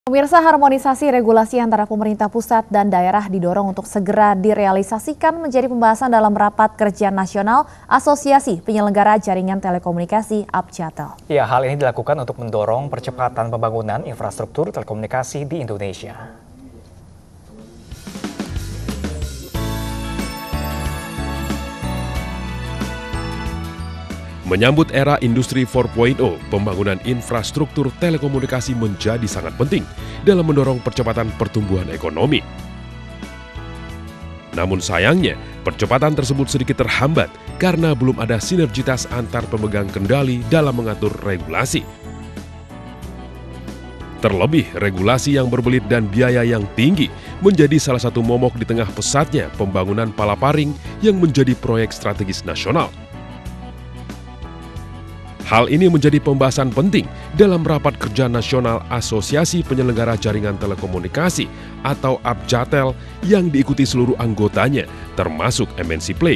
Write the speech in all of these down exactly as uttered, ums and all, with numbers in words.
Pemirsa, harmonisasi regulasi antara pemerintah pusat dan daerah didorong untuk segera direalisasikan menjadi pembahasan dalam rapat kerja nasional Asosiasi Penyelenggara Jaringan Telekomunikasi Abjatel. Ya, hal ini dilakukan untuk mendorong percepatan pembangunan infrastruktur telekomunikasi di Indonesia. Menyambut era industri empat titik nol, pembangunan infrastruktur telekomunikasi menjadi sangat penting dalam mendorong percepatan pertumbuhan ekonomi. Namun sayangnya, percepatan tersebut sedikit terhambat karena belum ada sinergitas antar pemegang kendali dalam mengatur regulasi. Terlebih, regulasi yang berbelit dan biaya yang tinggi menjadi salah satu momok di tengah pesatnya pembangunan palaparing yang menjadi proyek strategis nasional. Hal ini menjadi pembahasan penting dalam rapat kerja nasional Asosiasi Penyelenggara Jaringan Telekomunikasi atau Abjatel yang diikuti seluruh anggotanya, termasuk M N C Play.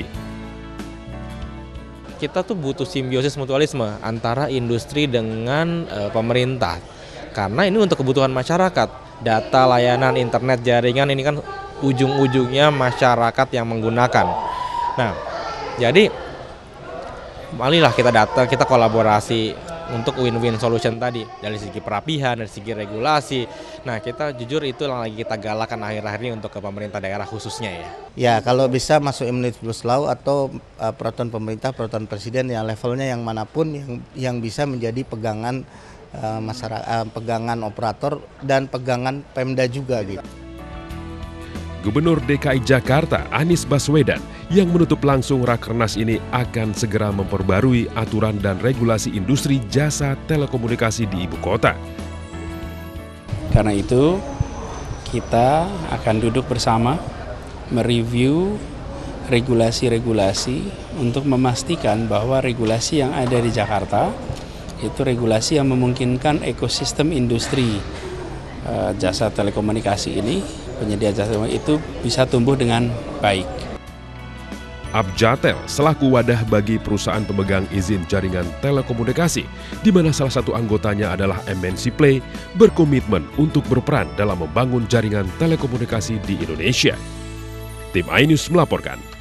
Kita tuh butuh simbiosis mutualisme antara industri dengan e, pemerintah. Karena ini untuk kebutuhan masyarakat. Data, layanan, internet, jaringan ini kan ujung-ujungnya masyarakat yang menggunakan. Nah, jadi marilah kita datang, kita kolaborasi untuk win-win solution tadi. Dari segi perapihan, dari segi regulasi. Nah, kita jujur itu yang lagi kita galakan akhir-akhir ini untuk ke pemerintah daerah khususnya ya. Ya, kalau bisa masuk Omnibus Law atau uh, peraturan pemerintah, peraturan presiden yang levelnya yang manapun yang yang bisa menjadi pegangan uh, masyarakat, uh, pegangan operator dan pegangan Pemda juga gitu. Gubernur D K I Jakarta Anies Baswedan yang menutup langsung Rakernas ini akan segera memperbarui aturan dan regulasi industri jasa telekomunikasi di ibu kota. Karena itu, kita akan duduk bersama, mereview regulasi-regulasi untuk memastikan bahwa regulasi yang ada di Jakarta itu regulasi yang memungkinkan ekosistem industri uh, jasa telekomunikasi ini, penyedia jasa itu bisa tumbuh dengan baik. Abjatel selaku wadah bagi perusahaan pemegang izin jaringan telekomunikasi, di mana salah satu anggotanya adalah M N C Play, berkomitmen untuk berperan dalam membangun jaringan telekomunikasi di Indonesia. Tim iNews melaporkan.